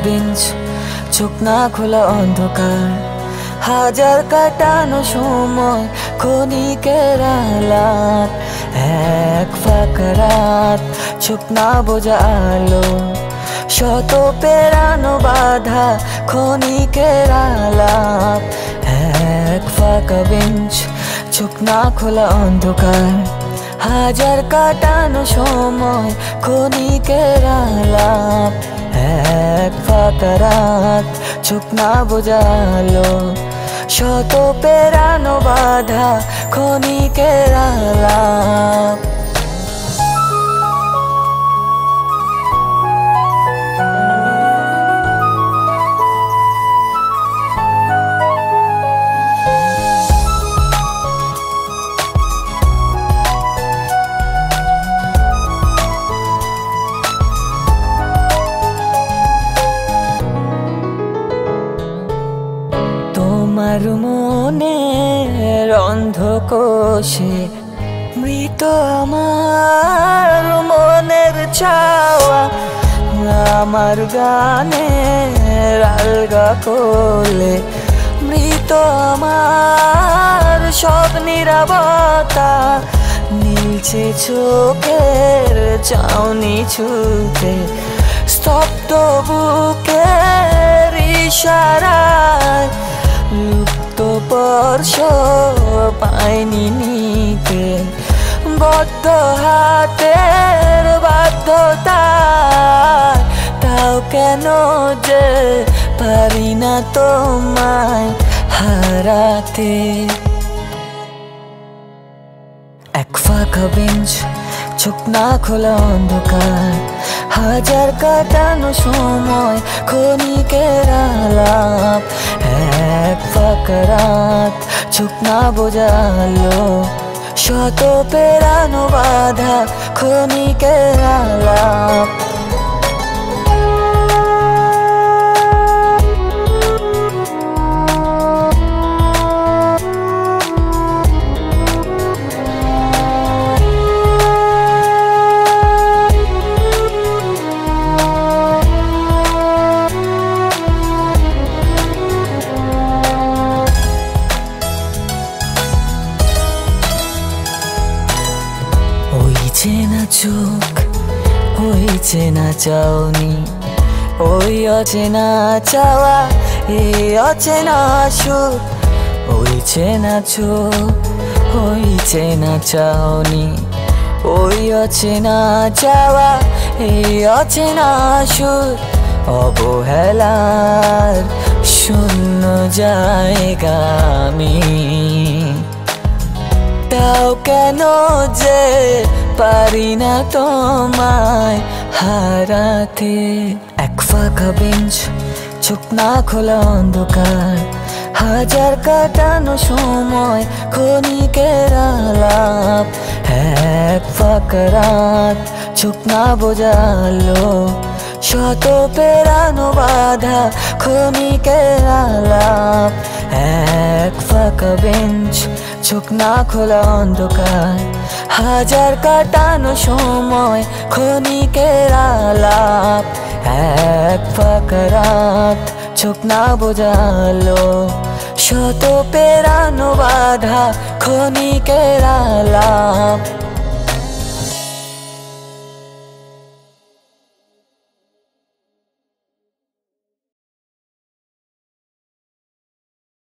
Bench, চোখ না খোলা অন্ধকার, হাজার কাটানো সময় ক্ষণিকের আলাপ। এক ফাঁকা রাত, চোখ না বোঝা আলো, শত পেরানো বাধা ক্ষণিকের আলাপ। এক ফাঁকা বেঞ্চ, চোখ না খোলা অন্ধকার, হাজার কাটানো সময় ক্ষণিকের আলাপ। এক ফাঁকা রাত, চোখ না বোঝা আলো, শত পেরানো বাধা ক্ষণিকের আলাপ। তোমার মনের অন্ধকোষে মৃত আমার মনের চাওয়া, আমার গানের আলগা কোলে মৃত আমার সব নীরবতা। নীলছে চোখের চাউনি ছুতে, স্তব্ধ বুকের ইশারায় লুপ্ত স্পর্শ পাইনি নিতে। বদ্ধ হাতের বাধ্যতায় তাও কেন যে পারি না তোমায় হারাতে। এক ফাঁকা বেঞ্চ, চোখ না খোলা অন্ধকার, হাজার কাটানো সময় ক্ষণিকের আলাপ। এক ফাঁকা রাত, চোখ না বোঝা আলো, শত পেরানো বাধা ক্ষণিকের আলাপ। চেনা চোখ, ওই চেনা চাউনি, ওই অচেনা চাওয়া, এই অচেনা সুখ। ওই চেনা চোখ, ওই চেনা চাউনি, ওই অচেনা চাওয়া, এই অচেনা সুখ। অবহেলার শূন্য জায়গা আমি, তাও কেন যে পারি না তোমায় হারাতে। এক ফাঁকা বেঞ্চ, চোখ না খোলা অন্ধকার, হাজার কাটানো সময় ক্ষণিকের আলাপ। এক ফাঁকা রাত, চোখ না বোঝা আলো, শত পেরানো বাধা ক্ষণিকের আলাপ। এক ফাঁকা বেঞ্চ, চোখ না খোলা অন্ধকার, হাজার কাটানো সময় ক্ষণিকের আলাপ। এক ফাঁকা রাত, চোখ না বোঝা আলো, শত পেরানো বাধা ক্ষণিকের আলাপ।